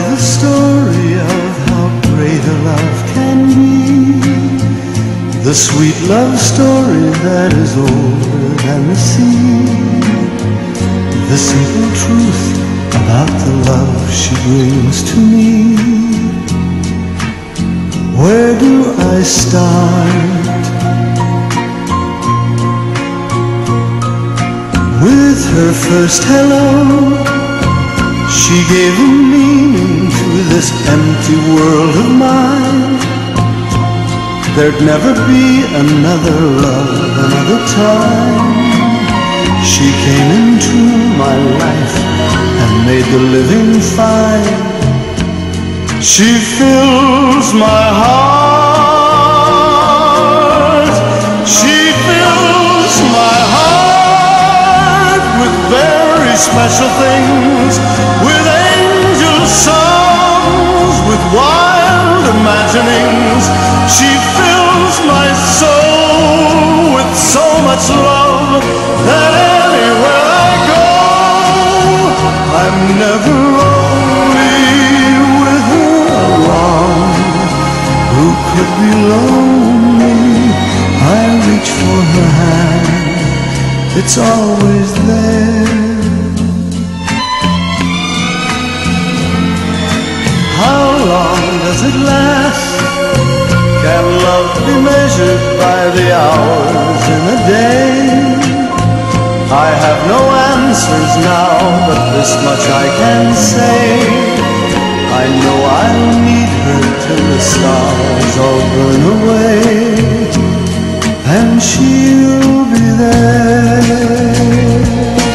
the story of how great a love can be, the sweet love story that is older than the sea, the simple truth about the love she brings to me. Where do I start? With her first hello, she gave a meaning to this empty world of mine. There'd never be another love, another time. She came into my life and made the living fine. She fills my heart. She fills my heart with very special things, with angel songs, with wild imaginings. She fills my soul with so much love that anywhere I go, I'm never lonely with her along. Who could be lonely? I reach for her hand, it's always there. How long does it last? Can love be measured by the hours in a day? I have no answers now, but this much I can say. I know I'll need her till the stars all burn away, and she'll be there.